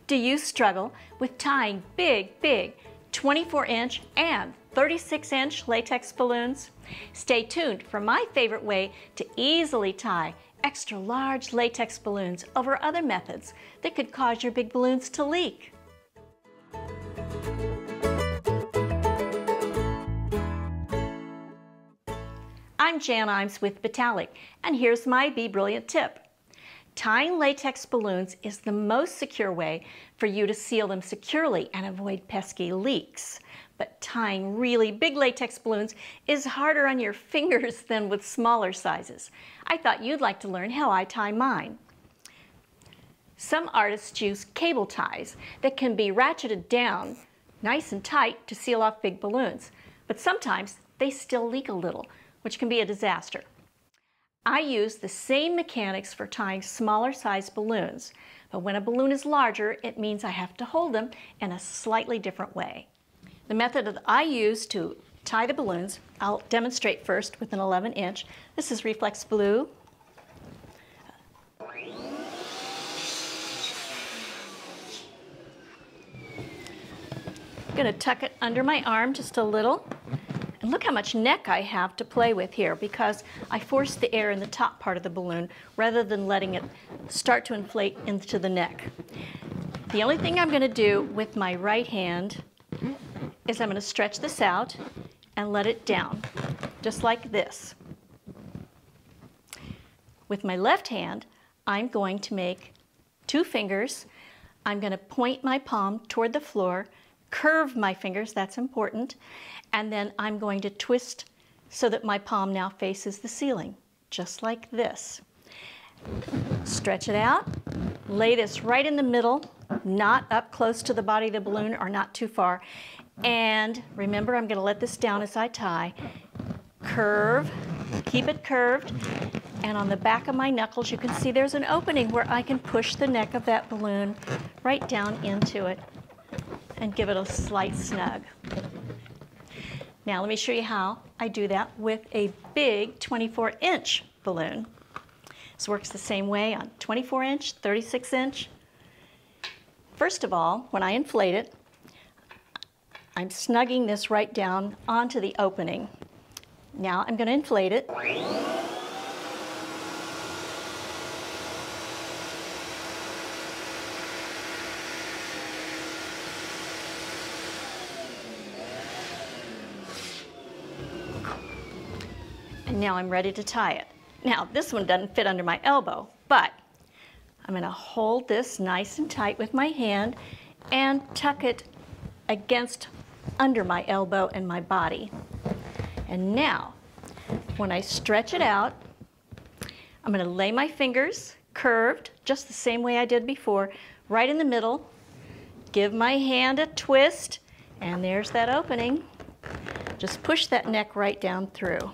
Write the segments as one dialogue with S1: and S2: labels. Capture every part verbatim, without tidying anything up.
S1: Do you struggle with tying big, big twenty-four inch and thirty-six inch latex balloons? Stay tuned for my favorite way to easily tie extra large latex balloons over other methods that could cause your big balloons to leak. I'm Jan Iiams with bBrilliant, and here's my bBrilliant tip. Tying latex balloons is the most secure way for you to seal them securely and avoid pesky leaks. But tying really big latex balloons is harder on your fingers than with smaller sizes. I thought you'd like to learn how I tie mine. Some artists use cable ties that can be ratcheted down nice and tight to seal off big balloons, but sometimes they still leak a little, which can be a disaster. I use the same mechanics for tying smaller size balloons, but when a balloon is larger, it means I have to hold them in a slightly different way. The method that I use to tie the balloons, I'll demonstrate first with an eleven inch. This is Reflex Blue. I'm going to tuck it under my arm just a little. And look how much neck I have to play with here because I force the air in the top part of the balloon rather than letting it start to inflate into the neck. The only thing I'm going to do with my right hand is I'm going to stretch this out and let it down, just like this. With my left hand, I'm going to make two fingers. I'm going to point my palm toward the floor, curve my fingers, that's important, and then I'm going to twist so that my palm now faces the ceiling, just like this. Stretch it out, lay this right in the middle, not up close to the body of the balloon or not too far, and remember I'm going to let this down as I tie. Curve, keep it curved, and on the back of my knuckles you can see there's an opening where I can push the neck of that balloon right down into it and give it a slight snug. Now let me show you how I do that with a big twenty-four inch balloon. This works the same way on twenty-four inch, thirty-six inch. First of all, when I inflate it, I'm snugging this right down onto the opening. Now I'm going to inflate it. And now I'm ready to tie it. Now this one doesn't fit under my elbow, but I'm going to hold this nice and tight with my hand and tuck it against under my elbow and my body. And now, when I stretch it out, I'm going to lay my fingers curved, just the same way I did before, right in the middle, give my hand a twist, and there's that opening. Just push that neck right down through.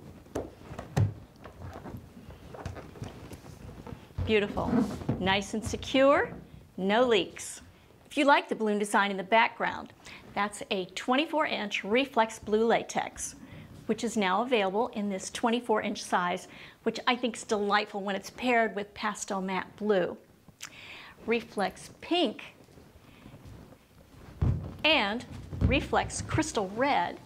S1: Beautiful. Nice and secure, no leaks. If you like the balloon design in the background, that's a twenty-four inch Reflex Blue latex, which is now available in this twenty-four inch size, which I think is delightful when it's paired with pastel matte blue. Reflex Pink and Reflex Crystal Red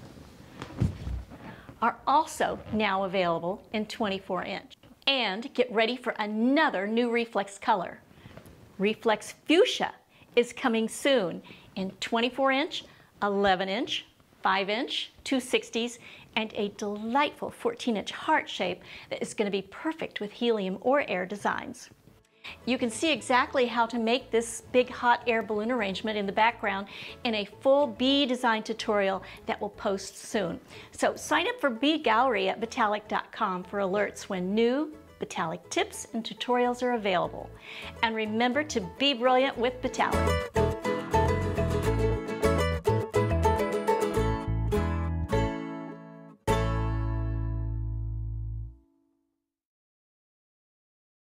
S1: are also now available in twenty-four inch. And get ready for another new Reflex color. Reflex Fuchsia is coming soon in twenty-four inch, eleven inch, five inch, two sixties, and a delightful fourteen inch heart shape that is going to be perfect with helium or air designs. You can see exactly how to make this big hot air balloon arrangement in the background in a full bee design tutorial that will post soon. So sign up for Bee Gallery at bBrilliant dot com for alerts when new bBrilliant tips and tutorials are available. And remember to be brilliant with bBrilliant.